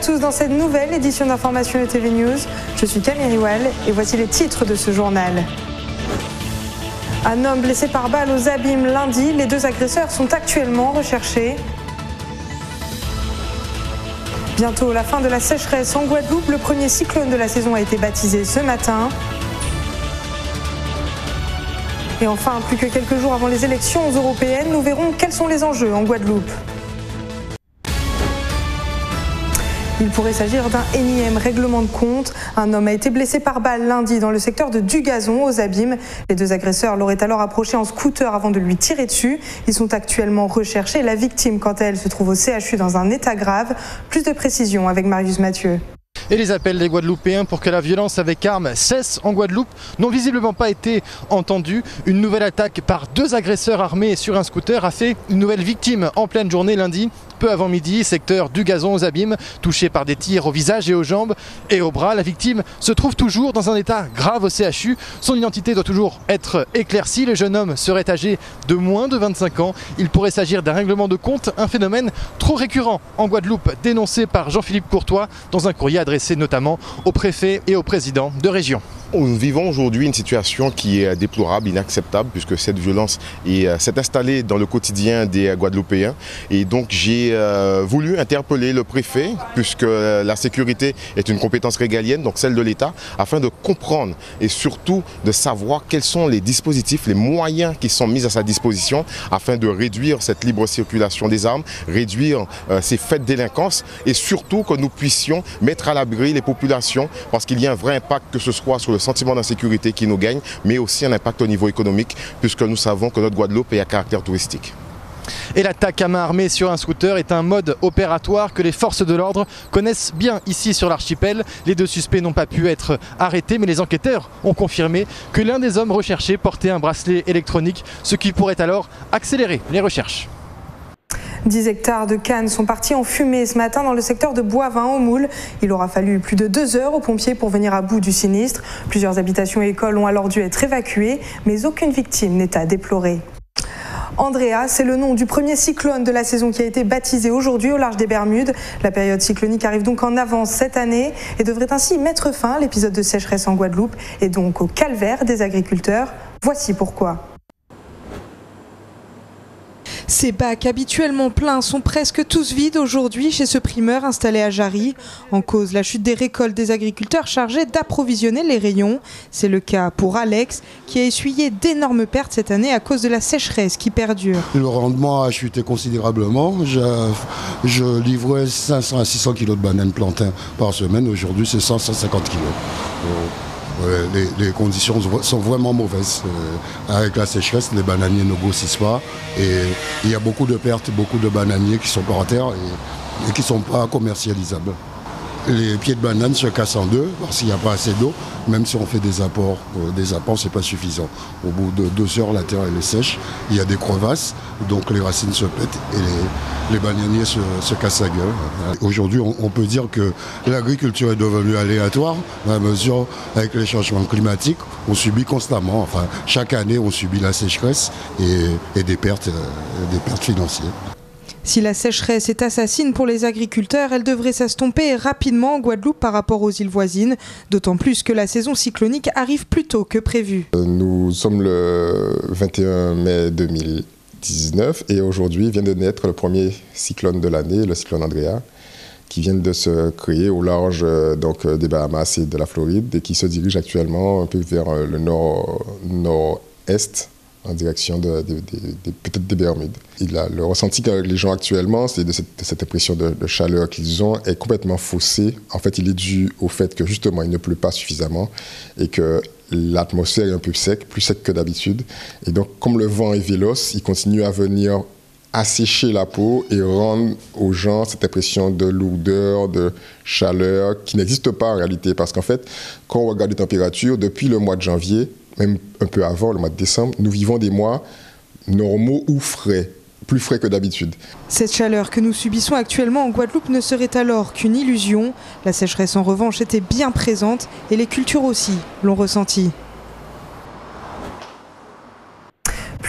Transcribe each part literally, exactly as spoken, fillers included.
tous dans cette nouvelle édition d'Information E T V News. Je suis Camille Riwal et voici les titres de ce journal. Un homme blessé par balle aux Abîmes lundi. Les deux agresseurs sont actuellement recherchés. Bientôt la fin de la sécheresse en Guadeloupe. Le premier cyclone de la saison a été baptisé ce matin. Et enfin, plus que quelques jours avant les élections européennes, nous verrons quels sont les enjeux en Guadeloupe. Il pourrait s'agir d'un énième règlement de compte. Un homme a été blessé par balle lundi dans le secteur de Dugazon, aux Abîmes. Les deux agresseurs l'auraient alors approché en scooter avant de lui tirer dessus. Ils sont actuellement recherchés. La victime, quant à elle, se trouve au C H U dans un état grave. Plus de précisions avec Marius Mathieu. Et les appels des Guadeloupéens pour que la violence avec armes cesse en Guadeloupe n'ont visiblement pas été entendus. Une nouvelle attaque par deux agresseurs armés sur un scooter a fait une nouvelle victime en pleine journée lundi. Peu avant midi, secteur Dugazon aux Abîmes, touché par des tirs au visage et aux jambes et aux bras. La victime se trouve toujours dans un état grave au C H U. Son identité doit toujours être éclaircie. Le jeune homme serait âgé de moins de vingt-cinq ans. Il pourrait s'agir d'un règlement de compte, un phénomène trop récurrent en Guadeloupe, dénoncé par Jean-Philippe Courtois dans un courrier adressé notamment au préfet et au président de région. Nous vivons aujourd'hui une situation qui est déplorable, inacceptable, puisque cette violence s'est installée dans le quotidien des Guadeloupéens. Et donc j'ai euh, voulu interpeller le préfet, puisque la sécurité est une compétence régalienne, donc celle de l'État, afin de comprendre et surtout de savoir quels sont les dispositifs, les moyens qui sont mis à sa disposition, afin de réduire cette libre circulation des armes, réduire euh, ces faits de délinquance, et surtout que nous puissions mettre à l'abri les populations, parce qu'il y a un vrai impact, que ce soit sur le sentiment d'insécurité qui nous gagne, mais aussi un impact au niveau économique, puisque nous savons que notre Guadeloupe est à caractère touristique. Et l'attaque à main armée sur un scooter est un mode opératoire que les forces de l'ordre connaissent bien ici sur l'archipel. Les deux suspects n'ont pas pu être arrêtés, mais les enquêteurs ont confirmé que l'un des hommes recherchés portait un bracelet électronique, ce qui pourrait alors accélérer les recherches. dix hectares de cannes sont partis en fumée ce matin dans le secteur de Boivin au Moule. Il aura fallu plus de deux heures aux pompiers pour venir à bout du sinistre. Plusieurs habitations et écoles ont alors dû être évacuées, mais aucune victime n'est à déplorer. Andrea, c'est le nom du premier cyclone de la saison qui a été baptisé aujourd'hui au large des Bermudes. La période cyclonique arrive donc en avance cette année et devrait ainsi mettre fin à l'épisode de sécheresse en Guadeloupe et donc au calvaire des agriculteurs. Voici pourquoi. Ces bacs habituellement pleins sont presque tous vides aujourd'hui chez ce primeur installé à Jarry. En cause, la chute des récoltes des agriculteurs chargés d'approvisionner les rayons. C'est le cas pour Alex qui a essuyé d'énormes pertes cette année à cause de la sécheresse qui perdure. Le rendement a chuté considérablement. Je, je livrais cinq cents à six cents kilos de bananes plantains par semaine. Aujourd'hui, c'est cent à cent cinquante kilos. Les, les conditions sont vraiment mauvaises. Euh, avec la sécheresse, les bananiers ne grossissent pas et il y a beaucoup de pertes, beaucoup de bananiers qui sont par terre et, et qui ne sont pas commercialisables. Les pieds de banane se cassent en deux parce qu'il n'y a pas assez d'eau, même si on fait des apports. Euh, des apports, ce n'est pas suffisant. Au bout de deux heures, la terre elle est sèche, il y a des crevasses, donc les racines se pètent et les, les bananiers se, se cassent la gueule. Aujourd'hui, on, on peut dire que l'agriculture est devenue aléatoire, à mesure avec les changements climatiques, on subit constamment, enfin chaque année on subit la sécheresse et, et des pertes, euh, des pertes financières. Si la sécheresse est assassine pour les agriculteurs, elle devrait s'estomper rapidement en Guadeloupe par rapport aux îles voisines, d'autant plus que la saison cyclonique arrive plus tôt que prévu. Nous sommes le vingt et un mai deux mille dix-neuf et aujourd'hui vient de naître le premier cyclone de l'année, le cyclone Andrea, qui vient de se créer au large donc, des Bahamas et de la Floride et qui se dirige actuellement un peu vers le nord, nord-est. En direction de, de, de, de, peut-être des Bermudes. Il a, le ressenti qu'avec les gens actuellement, c'est de cette, de cette impression de, de chaleur qu'ils ont est complètement faussé. En fait, il est dû au fait que justement, il ne pleut pas suffisamment et que l'atmosphère est un peu sec, plus sec que d'habitude. Et donc, comme le vent est véloce, il continue à venir assécher la peau et rendre aux gens cette impression de lourdeur, de chaleur qui n'existe pas en réalité. Parce qu'en fait, quand on regarde les températures, depuis le mois de janvier, même un peu avant, le mois de décembre, nous vivons des mois normaux ou frais, plus frais que d'habitude. Cette chaleur que nous subissons actuellement en Guadeloupe ne serait alors qu'une illusion. La sécheresse en revanche était bien présente et les cultures aussi l'ont ressenti.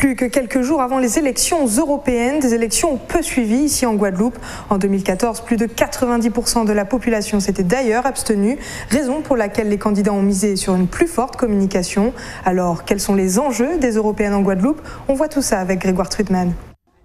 Plus que quelques jours avant les élections européennes, des élections peu suivies ici en Guadeloupe. En deux mille quatorze, plus de quatre-vingt-dix pour cent de la population s'était d'ailleurs abstenue, raison pour laquelle les candidats ont misé sur une plus forte communication. Alors, quels sont les enjeux des européennes en Guadeloupe? On voit tout ça avec Grégoire Truitman.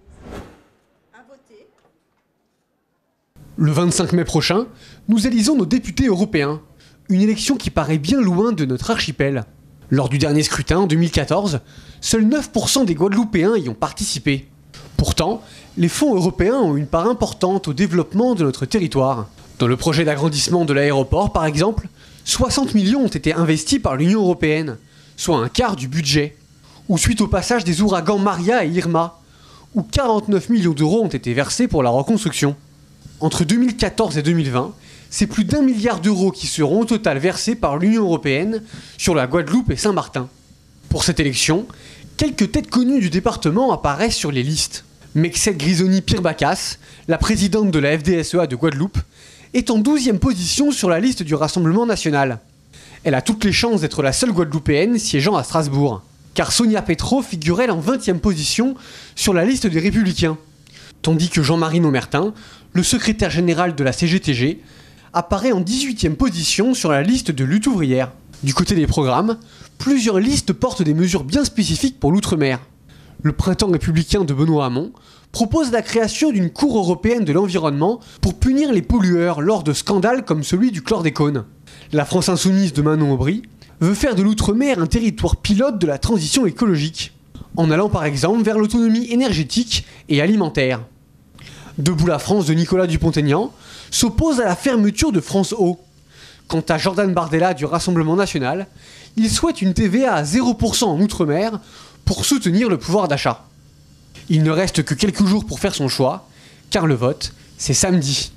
Le vingt-cinq mai prochain, nous élisons nos députés européens. Une élection qui paraît bien loin de notre archipel. Lors du dernier scrutin en deux mille quatorze, seuls neuf pour cent des Guadeloupéens y ont participé. Pourtant, les fonds européens ont une part importante au développement de notre territoire. Dans le projet d'agrandissement de l'aéroport, par exemple, soixante millions ont été investis par l'Union européenne, soit un quart du budget. Ou suite au passage des ouragans Maria et Irma, où quarante-neuf millions d'euros ont été versés pour la reconstruction. Entre deux mille quatorze et deux mille vingt, c'est plus d'un milliard d'euros qui seront au total versés par l'Union européenne sur la Guadeloupe et Saint-Martin. Pour cette élection, quelques têtes connues du département apparaissent sur les listes. Mexette Grisoni-Pirbacas, la présidente de la F D S E A de Guadeloupe, est en douzième position sur la liste du Rassemblement national. Elle a toutes les chances d'être la seule Guadeloupéenne siégeant à Strasbourg, car Sonia Petro figure elle en vingtième position sur la liste des Républicains. Tandis que Jean-Marie Nomertin, le secrétaire général de la C G T G, apparaît en dix-huitième position sur la liste de lutte ouvrière. Du côté des programmes, plusieurs listes portent des mesures bien spécifiques pour l'outre-mer. Le Printemps républicain de Benoît Hamon propose la création d'une cour européenne de l'environnement pour punir les pollueurs lors de scandales comme celui du chlordécone. La France insoumise de Manon Aubry veut faire de l'outre-mer un territoire pilote de la transition écologique, en allant par exemple vers l'autonomie énergétique et alimentaire. Debout la France de Nicolas Dupont-Aignan s'oppose à la fermeture de France Eau. Quant à Jordan Bardella du Rassemblement national, il souhaite une T V A à zéro pour cent en outre-mer pour soutenir le pouvoir d'achat. Il ne reste que quelques jours pour faire son choix, car le vote, c'est samedi.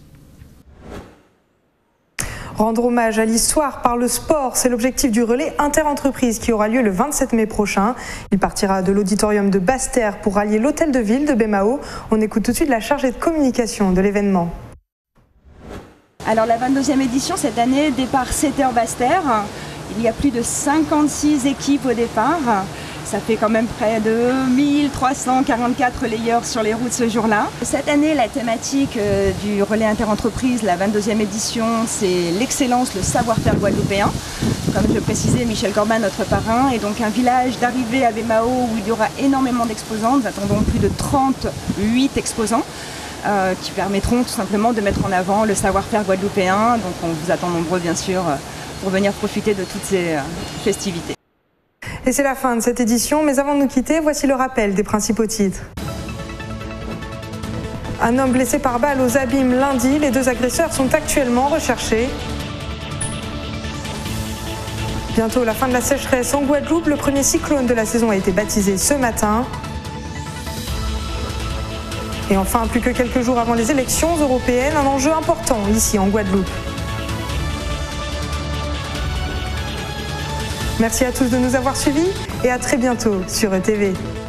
Rendre hommage à l'histoire par le sport, c'est l'objectif du relais interentreprise qui aura lieu le vingt-sept mai prochain. Il partira de l'auditorium de Basse-Terre pour rallier l'hôtel de ville de Baie-Mahault. On écoute tout de suite la chargée de communication de l'événement. Alors la vingt-deuxième édition cette année, départ sept heures Basse-Terre. Il y a plus de cinquante-six équipes au départ. Ça fait quand même près de mille trois cent quarante-quatre layeurs sur les routes ce jour-là. Cette année, la thématique du relais interentreprise, la vingt-deuxième édition, c'est l'excellence, le savoir-faire guadeloupéen. Comme je le précisais, Michel Corban, notre parrain, est donc un village d'arrivée à Baie-Mahault où il y aura énormément d'exposants. Nous attendons plus de trente-huit exposants. Euh, qui permettront tout simplement de mettre en avant le savoir-faire guadeloupéen. Donc on vous attend nombreux bien sûr pour venir profiter de toutes ces euh, festivités. Et c'est la fin de cette édition, mais avant de nous quitter, voici le rappel des principaux titres. Un homme blessé par balle aux abîmes lundi, les deux agresseurs sont actuellement recherchés. Bientôt la fin de la sécheresse en Guadeloupe, le premier cyclone de la saison a été baptisé ce matin. Et enfin, plus que quelques jours avant les élections européennes, un enjeu important ici en Guadeloupe. Merci à tous de nous avoir suivis et à très bientôt sur E T V.